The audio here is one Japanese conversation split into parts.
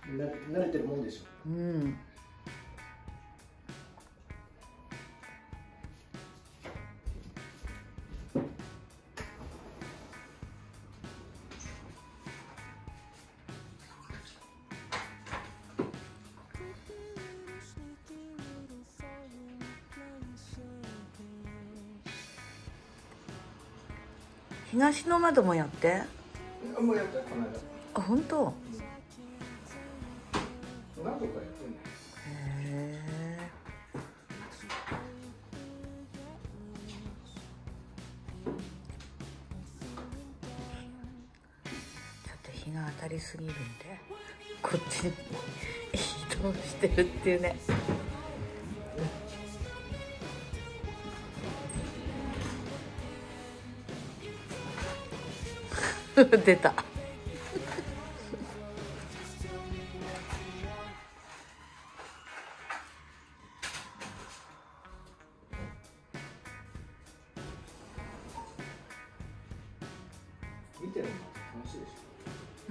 慣れてるもんでしょ。 うん。東の窓もやって。 もうやったこの間。 あ、本当。 何度かやってんの。へえ。ちょっと日が当たりすぎるんでこっちに移動してるっていうね。出た。 見てるの楽しいでしょ。 うん。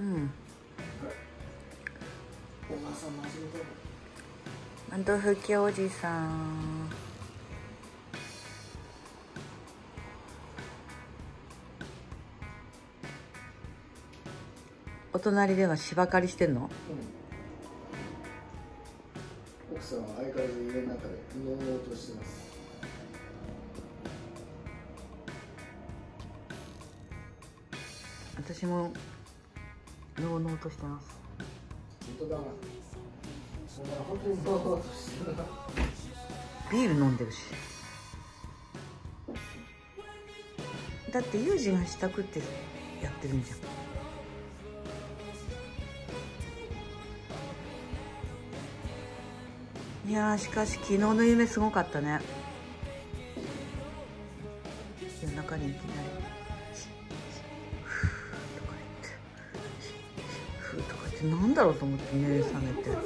お母さんも始めたの。 マドフキおじさん。お隣では芝刈りしてんの？ うん。奥さんは相変わらず家の中でのうのうとしてます。 私ものうのうとしてます。 本当だな。そんな本当にのうのうとしてるな。 ビール飲んでるし。だってユージがしたくってやってるんじゃん。いやー、しかし昨日の夢すごかったね。夜中にいきなりふーとか言ってふーとか言ってなんだろうと思って目覚めて、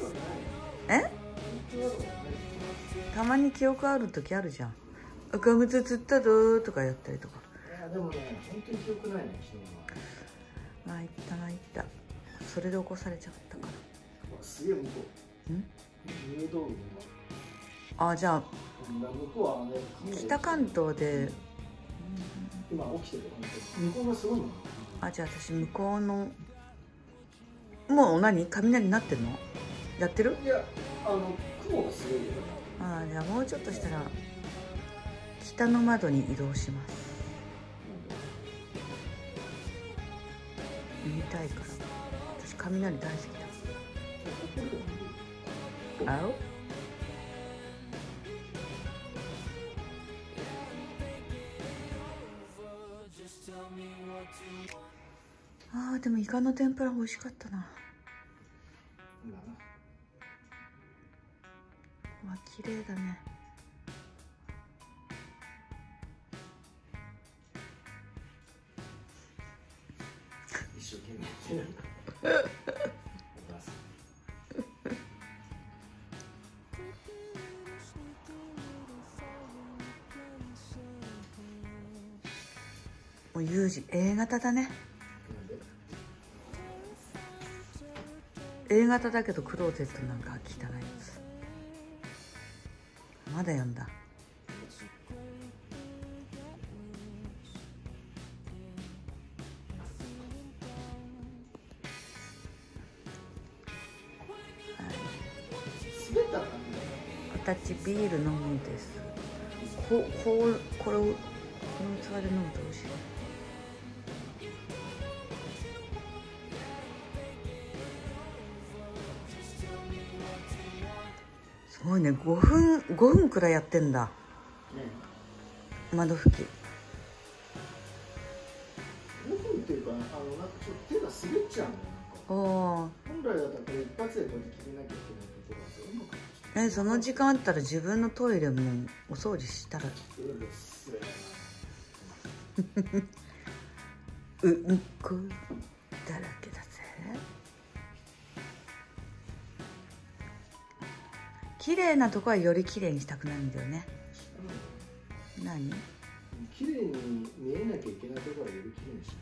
たまに記憶ある時あるじゃん。赤むつつったぞーとかやったりとか。 いやでもね、本当に記憶ないね、昨日は。 参った参った。それで起こされちゃったから。 すげえ向こう。 ん？ 入道具あ、じゃあ向こうはね、 北関東で今起きてるよ、本当に。向こうがすごいもん。 あ、じゃあ私向こうのもう何雷になってんの？やってる？ いや、雲がすごいよ。 あ、じゃあもうちょっとしたら北の窓に移動します。見たいから。私雷大好きだ。青？あー、でもイカの天ぷら美味しかったな。うわ、綺麗だね。 一生懸命やってる。お母さん。 もうユージ A 型だね。A 型だけどクローゼットなんか汚いやつまだ読んだ。私ビール飲むんです。これをこの器で飲むと美味しい。すごいね、5分くらいやってんだ、窓拭き。 5分っていうか、なんかちょっと手が滑っちゃうんだよ。本来だったら一発でこうやって決めなきゃいけないところなんですよ。うまくその時間あったら自分のトイレもお掃除したら。うんこだらけだぜ。綺麗なとこはより綺麗にしたくなるんだよね。何？ 綺麗に見えなきゃいけないところはより綺麗にしない。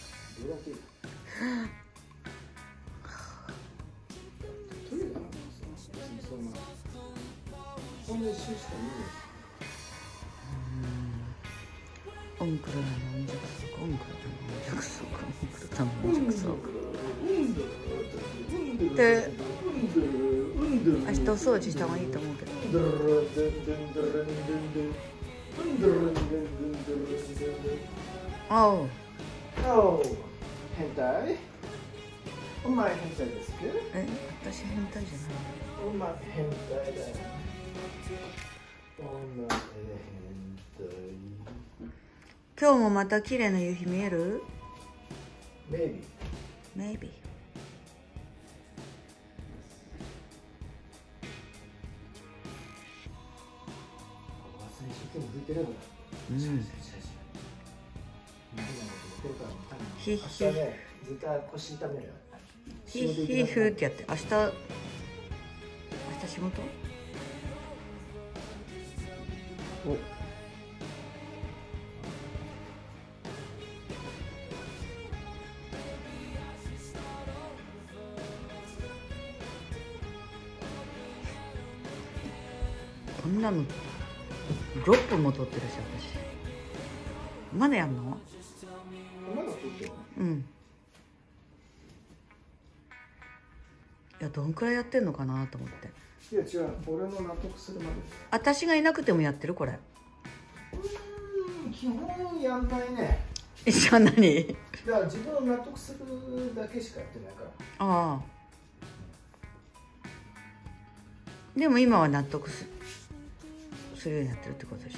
じゃあトイレは？ どれだけほんで一瞬しか見ない。 オンクルなの音弱足、オンクルなの音弱足、オンクルなの音弱足。で、明日お掃除した方がいいと思うけど。おう。 変態？お前変態ですか？ 私変態じゃない。 お前変態だよ。お前変態。 今日もまた綺麗な夕日見える？ Maybe。 Maybe。 最初今日拭いてれば。 ひひ。 明日ね、絶対腰痛めるよ。 ひひふってやって、明日仕事？お。こんなの6分も撮ってるし、私まだやんの？ まだ撮ってるの？ うん。いや、どんくらいやってんのかなと思って。 いや違う、俺の納得するまで。 私がいなくてもやってるこれ。 基本やんないね。 じゃあ何？ だから自分を納得するだけしかやってないから。 ああ。でも今は納得するようになってるってことでしょ。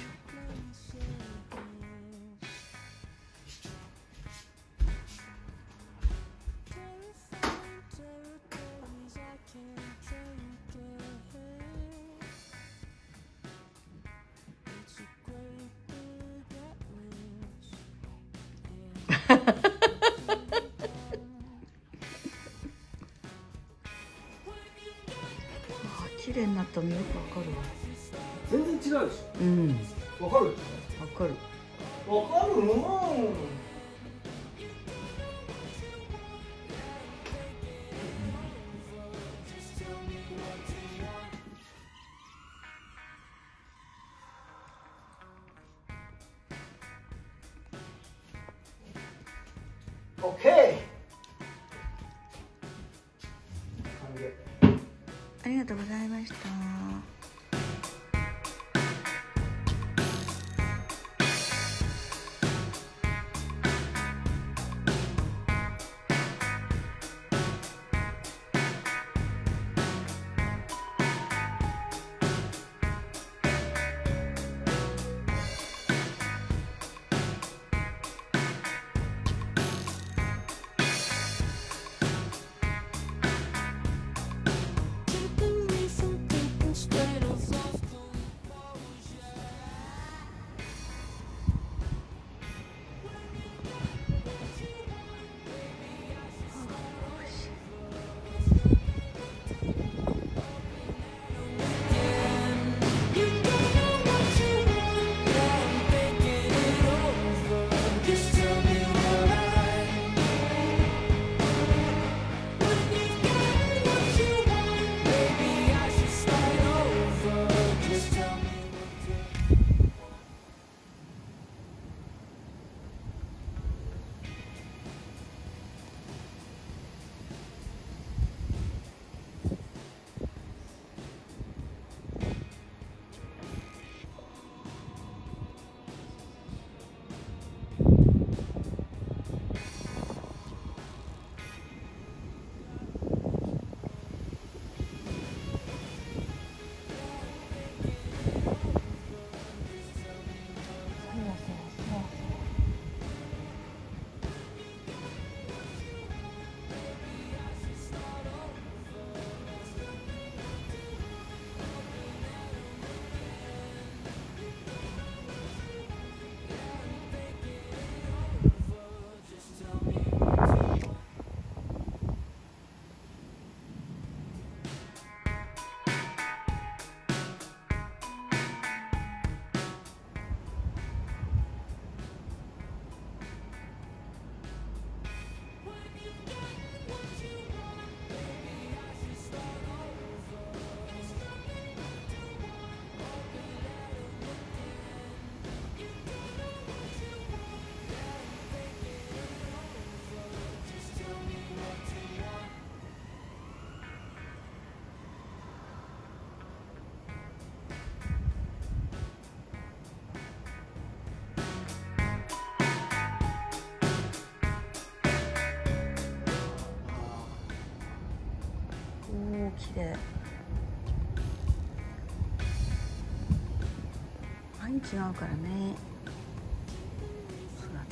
綺麗になったのよくわかるわ。 全然違うでしょ。 うん。 わかる？ わかる。 わかるの？オッケー。 ありがとうございました。 然違うからね。空って。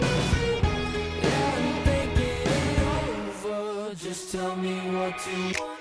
Just tell me what you want.